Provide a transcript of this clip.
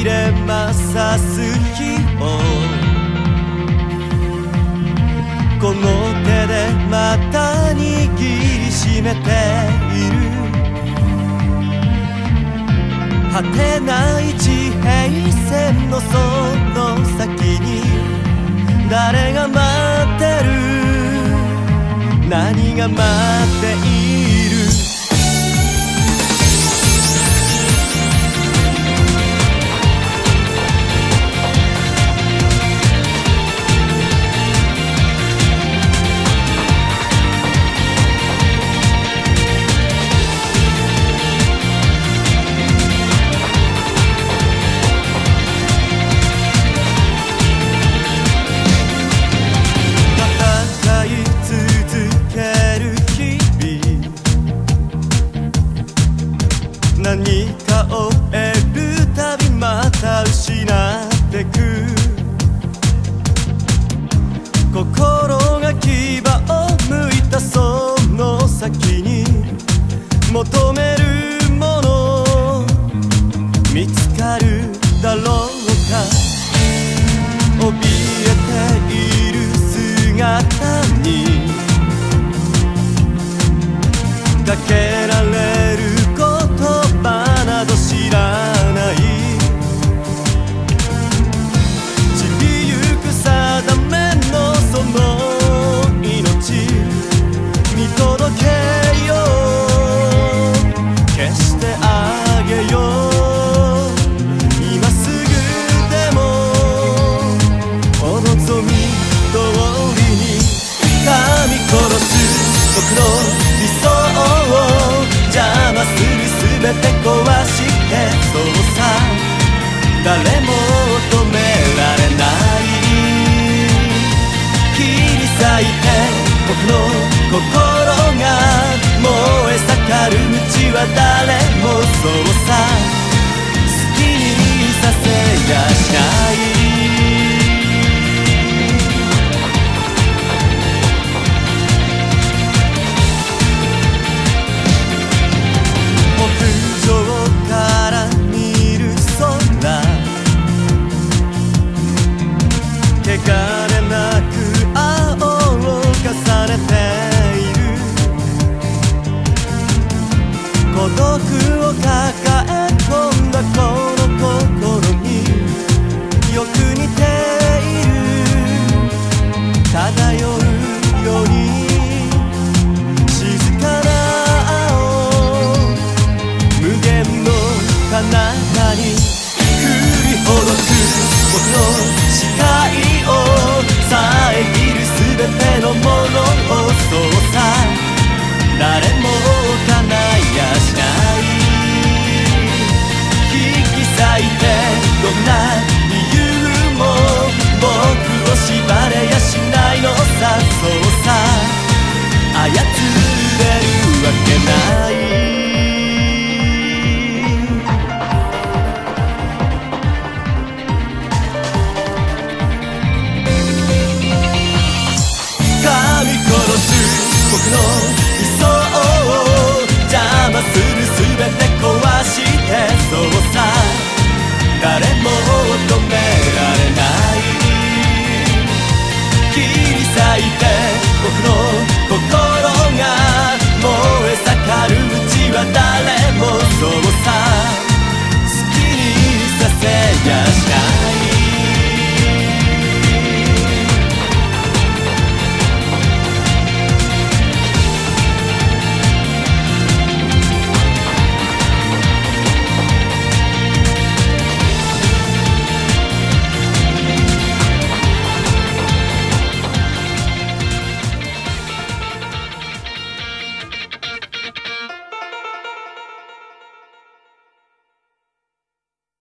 れまさす日をこの手でまた握りしめている。果てない地平線のその先に誰が待ってる、何が待っている。何かを得るたびまた失ってく。心が牙を向いたその先に求めるもの見つかるだろうか。怯えている姿にかけられるなど知らない。散りゆく定めのその命見届けよう、消してあげよう。今すぐでもお望み通りに噛み殺す僕の理想を邪魔するすべて壊してそうさ、誰も止められない。切り裂いて僕の心が燃え盛る道は誰もそうさ、好きにさせやしない。汚れなく青を重ねている。孤独を抱え込んだこの心によく似ている。漂うように静かな青、無限の彼方に降りほどく僕の視界を遮るすべてのものをそうさ、誰も叶いやしない。引き裂いてどんな理由も僕を縛れやしないのさ、そうさ操れるわけない。僕の理想を邪魔するすべて壊してそうさ、誰も止め